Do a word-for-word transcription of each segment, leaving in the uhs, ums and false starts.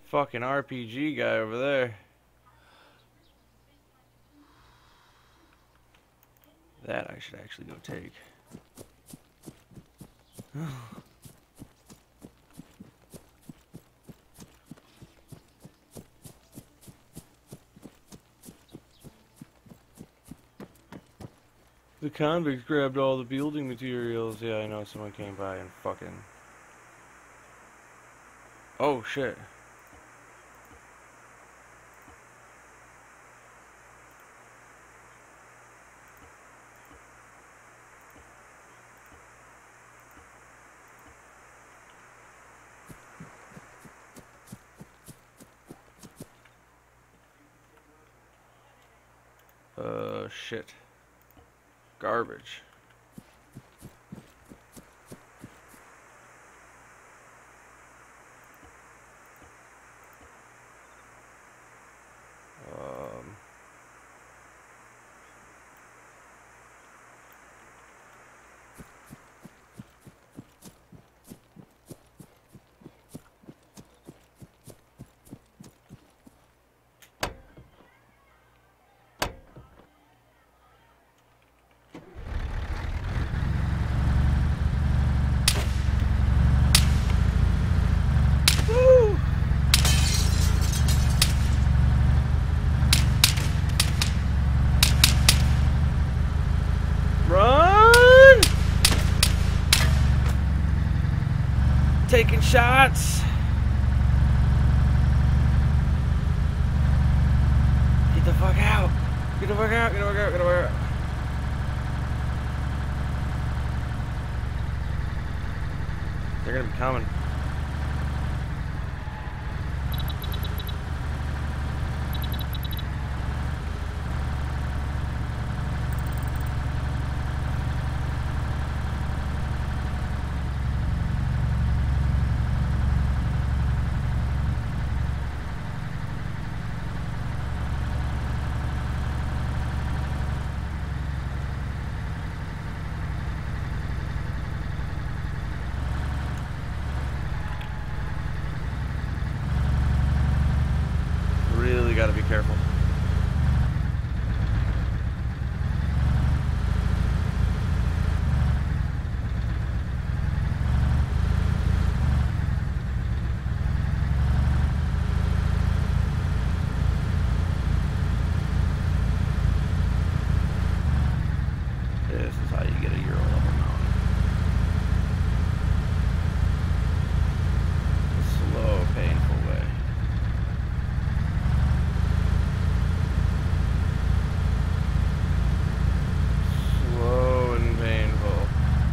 fucking R P G guy over there. That I should actually go take. The convicts grabbed all the building materials. Yeah, I know, someone came by and fucking... Oh, shit. Uh, shit. Garbage. Um. Run! Taking shots. Get the fuck out. Get the fuck out. Get the fuck out. Get the fuck out. They're gonna be coming. Really gotta be careful. This is how you get a Euro level mountain. A slow, painful way. Slow and painful.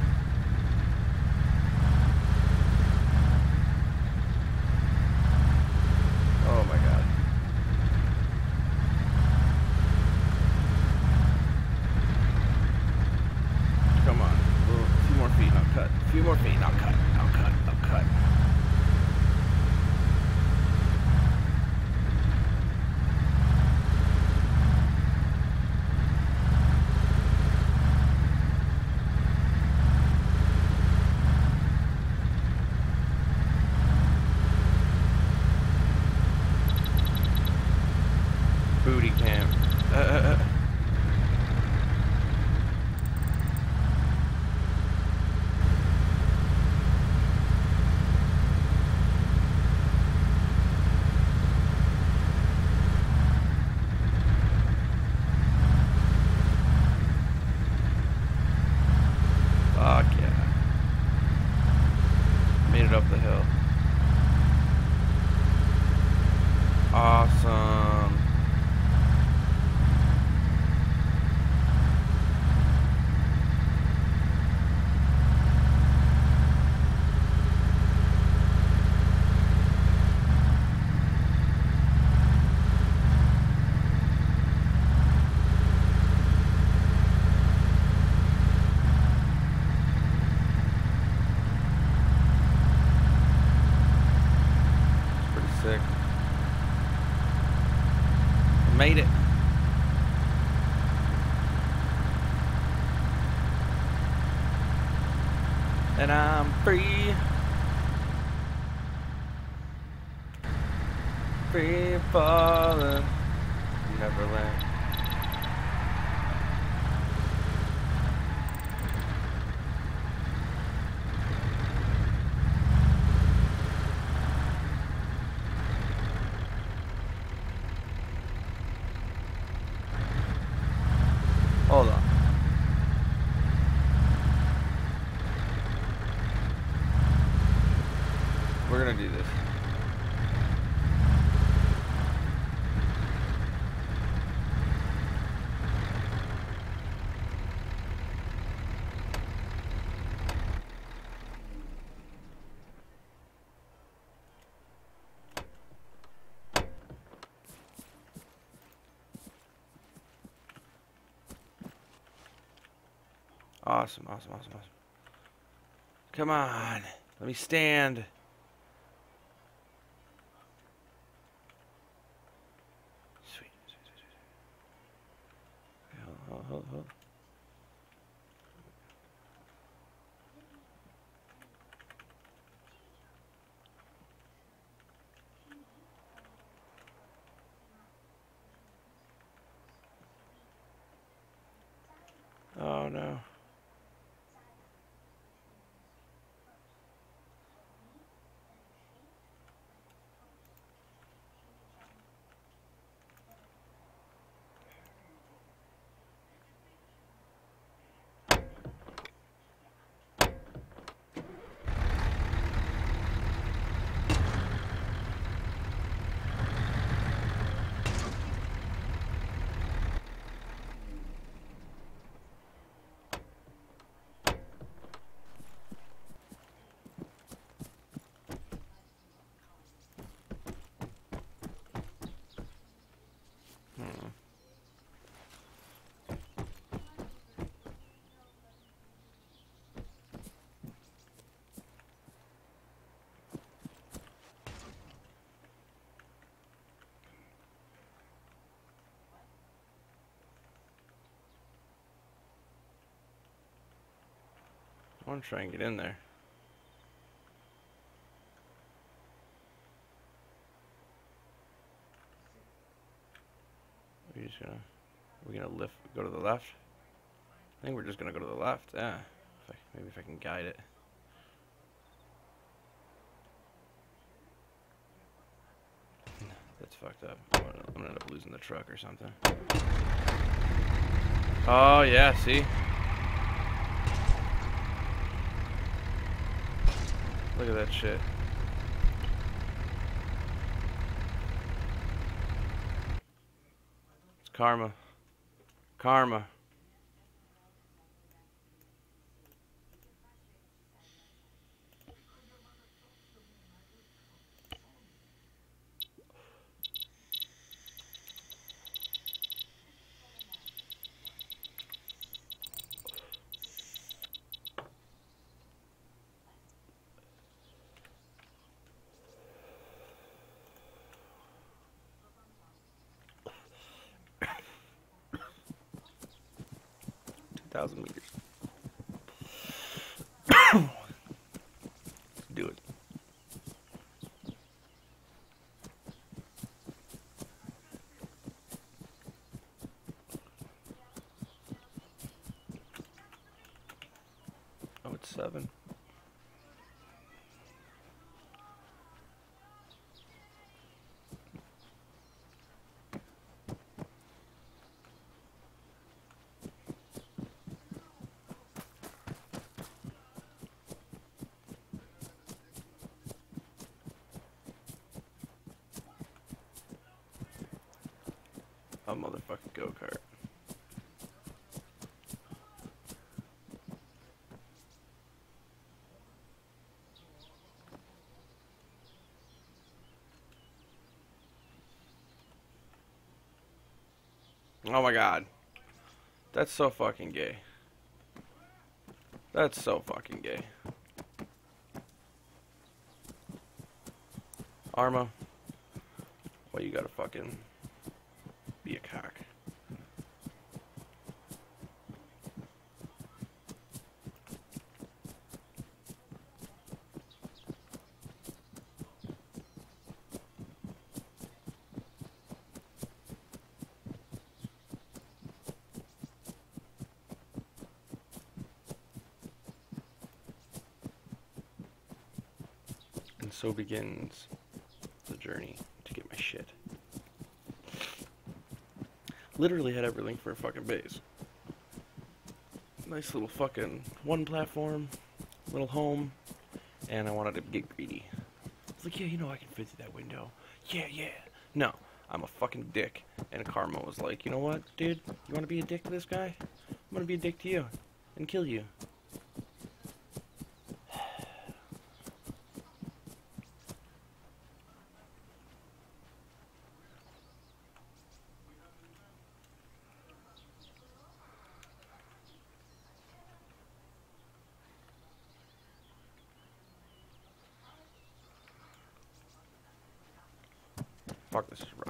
Oh my god. Come on. A few more feet and I'll cut. A few more feet and I'll cut. I'll cut. I'll cut. Booty camp. Uh, uh, uh. Fuck yeah. Made it up the hill. Awesome. Sick. Made it. And I'm free. Free falling, Neverland. Hold on. We're gonna do this. Awesome, awesome, awesome, awesome. Come on. Let me stand. Sweet, sweet, sweet, sweet. Hold, hold, hold, hold. Oh no. Hmm. I want to try and get in there. We're just gonna, we're gonna lift, go to the left. I think we're just gonna go to the left. Yeah. If I, maybe if I can guide it. That's fucked up. I'm gonna, I'm gonna end up losing the truck or something. Oh yeah, see? Look at that shit. It's karma. Karma. two thousand meters. Do it. Oh, it's seven. A motherfucking go-kart. Oh my god. That's so fucking gay. That's so fucking gay. Arma. Well, you gotta fucking be a cock. so begins the journey to get my shit. Literally had everything for a fucking base. Nice little fucking one platform, little home, and I wanted to get greedy. I was like, yeah, you know I can fit through that window. Yeah, yeah. No, I'm a fucking dick. And Karma was like, you know what, dude? You want to be a dick to this guy? I'm gonna be a dick to you and kill you. Fuck this, run.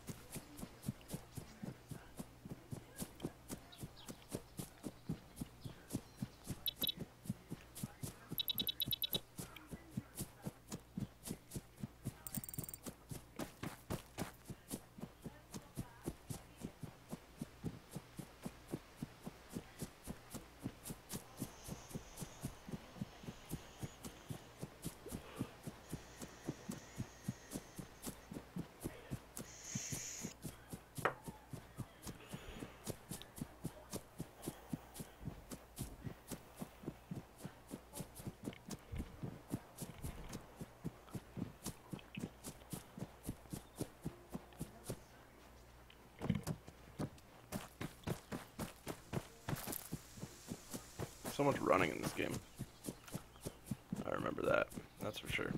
So much running in this game. I remember that. That's for sure.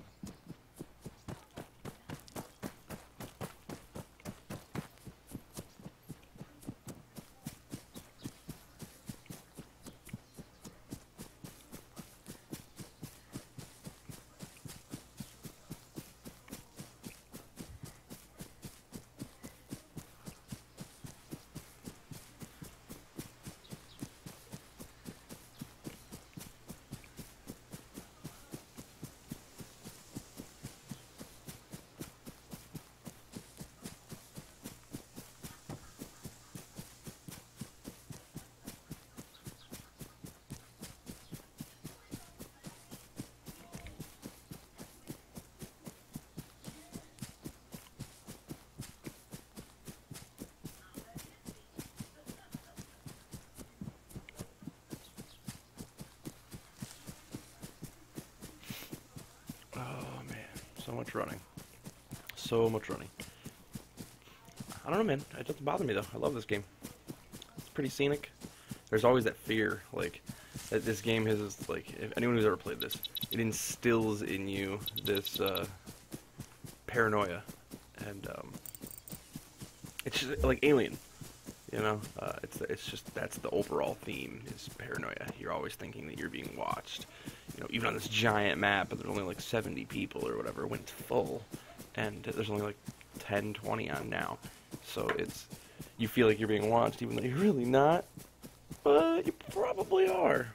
So much running. So much running. I don't know, man. It doesn't bother me, though. I love this game. It's pretty scenic. There's always that fear, like, that this game has, like, if anyone who's ever played this, it instills in you this, uh, paranoia. And, um, it's just, like, Alien. You know? Uh, it's, it's just, that's the overall theme, is paranoia. You're always thinking that you're being watched. You know, even on this giant map, but there's only like seventy people or whatever when it's full, and there's only like ten, twenty on now. So it's, you feel like you're being watched, even though you're really not, but you probably are.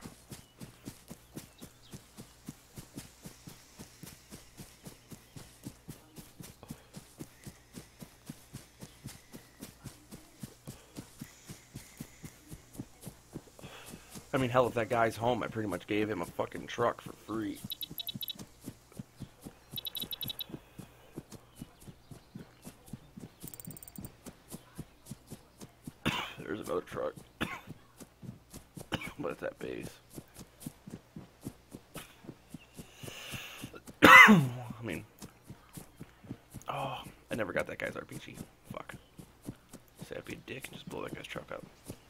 I mean, hell, if that guy's home, I pretty much gave him a fucking truck for free. There's another truck. But it's that base. I mean... Oh, I never got that guy's R P G. Fuck. Say I'd be a dick and just blow that guy's truck up.